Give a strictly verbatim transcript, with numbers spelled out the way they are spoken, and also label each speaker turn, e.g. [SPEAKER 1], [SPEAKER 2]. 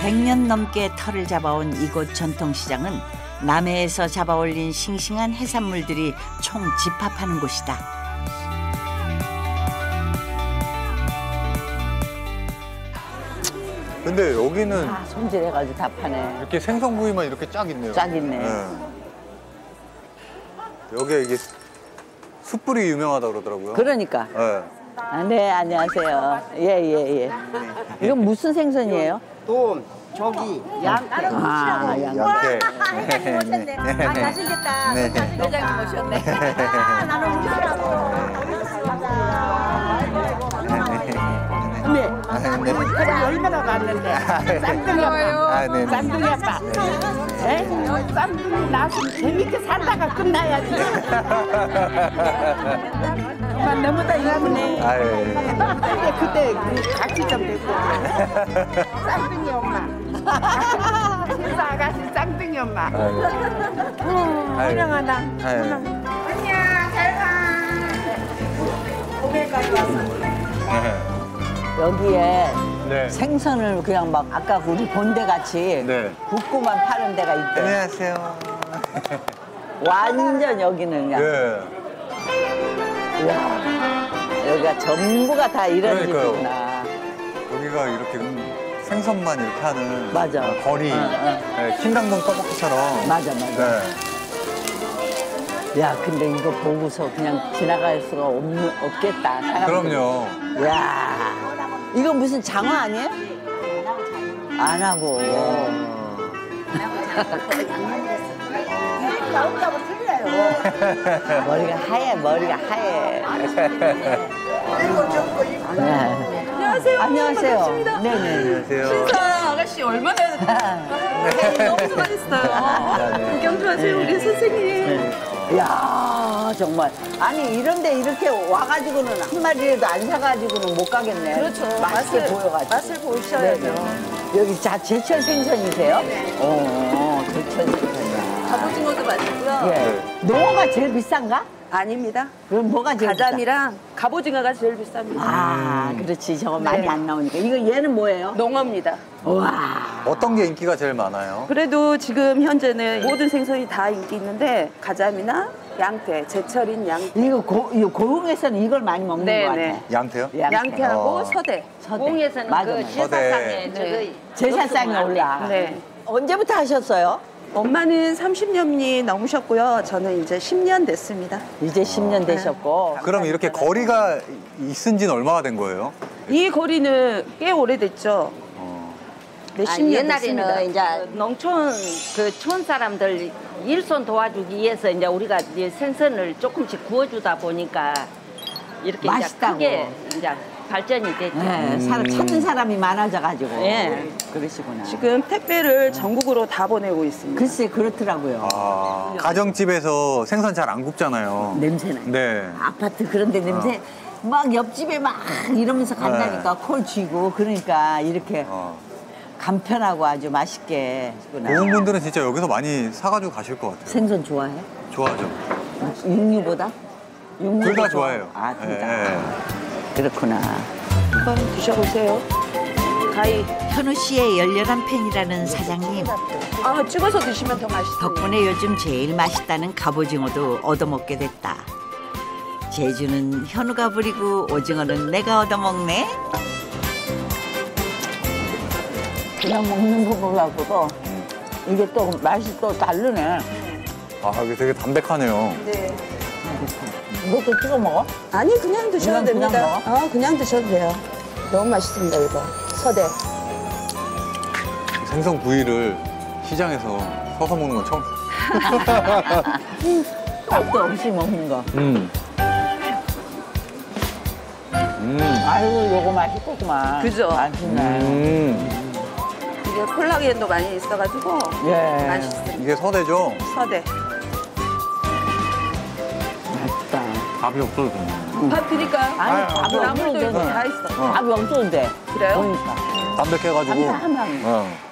[SPEAKER 1] 백 년 넘게 털을 잡아온 이곳 전통시장은 남해에서 잡아올린 싱싱한 해산물들이 총 집합하는 곳이다.
[SPEAKER 2] 근데 여기는
[SPEAKER 3] 다 손질해가지고 다 파네.
[SPEAKER 2] 이렇게 생선구이만 이렇게 쫙 있네요.
[SPEAKER 3] 쫙 있네.
[SPEAKER 2] 네. 여기에 이게 숯불이 유명하다고 그러더라고요.
[SPEAKER 3] 그러니까.
[SPEAKER 2] 네.
[SPEAKER 3] 아, 네, 안녕하세요. 예, 예, 예. 이건 무슨 생선이에요?
[SPEAKER 4] 돈, 조기, 양태.
[SPEAKER 3] 아, 양.
[SPEAKER 2] 양태.
[SPEAKER 5] 네, 오셨네. 아, 잘생겼다.
[SPEAKER 2] 네.
[SPEAKER 5] 회장님 오셨네. 아, 나는 우리라고.
[SPEAKER 3] 네.
[SPEAKER 2] 네.
[SPEAKER 4] 그래, 얼마나 봤는데. 쌍둥이 아빠.
[SPEAKER 2] 아, 네.
[SPEAKER 4] 쌍둥이 아빠. 에? 쌍둥이 낳았으면 재밌게 살다가 끝나야지. 엄마 너무 다 이러네.
[SPEAKER 2] 아, 예.
[SPEAKER 4] 근데 그때 그 같이 좀 됐고. 쌍둥이 엄마. 신사 아가씨 쌍둥이 엄마.
[SPEAKER 2] 아, 예.
[SPEAKER 4] 훌륭하다.
[SPEAKER 2] 아, 예.
[SPEAKER 4] 안녕, 잘 가. 고백까지 왔어.
[SPEAKER 2] 네.
[SPEAKER 3] 여기에
[SPEAKER 2] 네.
[SPEAKER 3] 생선을 그냥 막 아까 우리 본데 같이
[SPEAKER 2] 네.
[SPEAKER 3] 굽고만 파는 데가 있대.
[SPEAKER 2] 안녕하세요.
[SPEAKER 3] 완전 여기는 그냥.
[SPEAKER 2] 네.
[SPEAKER 3] 이야, 여기가 전부가 다 이런
[SPEAKER 2] 그러니까요.
[SPEAKER 3] 집이구나.
[SPEAKER 2] 여기가 이렇게 음, 생선만 이렇게 하는
[SPEAKER 3] 맞아.
[SPEAKER 2] 어, 거리.
[SPEAKER 3] 어, 어.
[SPEAKER 2] 네, 킹당동 떡볶이처럼.
[SPEAKER 3] 맞아, 맞아.
[SPEAKER 2] 네.
[SPEAKER 3] 야, 근데 이거 보고서 그냥 지나갈 수가 없, 없겠다. 사람들이.
[SPEAKER 2] 그럼요.
[SPEAKER 3] 야, 이거 무슨 장어 아니에요? 안 하고.
[SPEAKER 5] 나온다고 틀려요.
[SPEAKER 3] 머리가 하얘, 머리가 하얘. 네.
[SPEAKER 6] 안녕하세요.
[SPEAKER 3] 안녕하세요.
[SPEAKER 6] 반갑습니다.
[SPEAKER 3] 네네.
[SPEAKER 2] 안녕하세요.
[SPEAKER 6] 신사 아가씨 얼마나 팬이 너무 수고하셨어요. 구경 좀 하세요, 우리 선생님.
[SPEAKER 3] 이야, 정말. 아니, 이런데 이렇게 와가지고는 한 마리라도 안 사가지고는 못 가겠네.
[SPEAKER 6] 그렇죠.
[SPEAKER 3] 맛있게
[SPEAKER 6] 맛을-
[SPEAKER 3] 보여가지고.
[SPEAKER 6] 맛을 보셔야죠.
[SPEAKER 3] 네네. 여기 자, 제철 생선이세요? 네. 어, 제철 생선이야.
[SPEAKER 6] 갑오징어도 맛있고요.
[SPEAKER 3] 예. 농어가 제일 비싼가?
[SPEAKER 6] 아닙니다.
[SPEAKER 3] 그럼 뭐가 제일 비싸?
[SPEAKER 6] 가자미랑 갑오징어가 제일 비쌉니다.
[SPEAKER 3] 아, 그렇지. 저거
[SPEAKER 6] 네.
[SPEAKER 3] 많이 안 나오니까. 이거 얘는 뭐예요?
[SPEAKER 6] 농어입니다.
[SPEAKER 3] 와.
[SPEAKER 2] 어떤 게 인기가 제일 많아요?
[SPEAKER 6] 그래도 지금 현재는 모든 생선이 다 인기 있는데 가자미나 양태, 제철인 양태.
[SPEAKER 3] 이거 고, 이거 고흥에서는 이걸 많이 먹는
[SPEAKER 6] 네,
[SPEAKER 3] 것 같아.
[SPEAKER 6] 네.
[SPEAKER 2] 양태요?
[SPEAKER 3] 양태.
[SPEAKER 6] 양태하고
[SPEAKER 2] 어.
[SPEAKER 6] 서대.
[SPEAKER 3] 서대.
[SPEAKER 5] 공에서는
[SPEAKER 3] 맞아,
[SPEAKER 5] 그
[SPEAKER 3] 맞아.
[SPEAKER 5] 제사상에
[SPEAKER 6] 네.
[SPEAKER 5] 저거
[SPEAKER 3] 제사상에 올라.
[SPEAKER 6] 네.
[SPEAKER 3] 언제부터 하셨어요?
[SPEAKER 6] 엄마는 삼십 년이 넘으셨고요. 저는 이제 십 년 됐습니다.
[SPEAKER 3] 이제 십 년 되셨고.
[SPEAKER 2] 그럼 이렇게 거리가 있은 지는 얼마나 된 거예요?
[SPEAKER 6] 이 거리는 꽤 오래됐죠.
[SPEAKER 2] 어.
[SPEAKER 6] 몇십 년
[SPEAKER 5] 옛날에는
[SPEAKER 6] 됐습니다.
[SPEAKER 5] 이제 농촌 그 촌 사람들 일손 도와주기 위해서 이제 우리가 이제 생선을 조금씩 구워주다 보니까 이렇게
[SPEAKER 3] 맛있다고.
[SPEAKER 5] 이제 크게 이제 발전이 됐죠.
[SPEAKER 3] 네, 사람 찾는 사람이 많아져가지고.
[SPEAKER 5] 예.
[SPEAKER 3] 그러시구나.
[SPEAKER 6] 지금 택배를 전국으로 다 보내고 있습니다.
[SPEAKER 3] 글쎄, 그렇더라고요.
[SPEAKER 2] 아, 가정집에서 생선 잘 안 굽잖아요.
[SPEAKER 3] 냄새나.
[SPEAKER 2] 네.
[SPEAKER 3] 아파트 그런데 냄새 막 옆집에 막 이러면서 간다니까 콜 쥐고 그러니까 이렇게
[SPEAKER 2] 어.
[SPEAKER 3] 간편하고 아주 맛있게 하시구나.
[SPEAKER 2] 고흥분들은 진짜 여기서 많이 사가지고 가실 것 같아요.
[SPEAKER 3] 생선 좋아해?
[SPEAKER 2] 좋아하죠.
[SPEAKER 3] 육류보다? 육류도
[SPEAKER 2] 둘 다
[SPEAKER 3] 좋아?
[SPEAKER 2] 좋아해요.
[SPEAKER 3] 아, 둘 다.
[SPEAKER 2] 예, 예.
[SPEAKER 3] 그렇구나.
[SPEAKER 6] 한번 드셔보세요. 가위.
[SPEAKER 1] 현우 씨의 열렬한 팬이라는 사장님.
[SPEAKER 6] 아, 찍어서 드시면 더 맛있어요.
[SPEAKER 1] 덕분에 요즘 제일 맛있다는 갑오징어도 얻어먹게 됐다. 제주는 현우가 부리고 오징어는 내가 얻어먹네.
[SPEAKER 3] 그냥 먹는 거보다도 이게 또 맛이 또 다르네.
[SPEAKER 2] 아, 이게 되게 담백하네요.
[SPEAKER 6] 네.
[SPEAKER 3] 이것도 찍어 먹어?
[SPEAKER 6] 아니, 그냥 드셔도
[SPEAKER 3] 그냥, 그냥
[SPEAKER 6] 됩니다. 어, 그냥 드셔도 돼요. 너무 맛있습니다, 이거. 서대.
[SPEAKER 2] 생선 구이를 시장에서 서서 먹는 건 처음.
[SPEAKER 3] 밥도 없이 먹는 거.
[SPEAKER 2] 음. 음.
[SPEAKER 3] 아이고, 요거 맛있겠구만.
[SPEAKER 6] 그죠?
[SPEAKER 3] 맛있네.
[SPEAKER 2] 음.
[SPEAKER 6] 이게 콜라겐도 많이 있어가지고
[SPEAKER 3] 예.
[SPEAKER 6] 맛있습니다.
[SPEAKER 2] 이게 서대죠?
[SPEAKER 6] 서대.
[SPEAKER 3] 맛있다.
[SPEAKER 2] 밥이 없어도 되네.
[SPEAKER 6] 밥 드릴까요?
[SPEAKER 3] 아니, 밥이
[SPEAKER 6] 나물도
[SPEAKER 3] 없어도
[SPEAKER 6] 있고
[SPEAKER 3] 돼.
[SPEAKER 6] 다 있어.
[SPEAKER 2] 어.
[SPEAKER 3] 밥이 없어도 돼.
[SPEAKER 6] 그래요?
[SPEAKER 3] 보니까.
[SPEAKER 2] 담백해가지고.
[SPEAKER 3] 담백하면.
[SPEAKER 2] 어.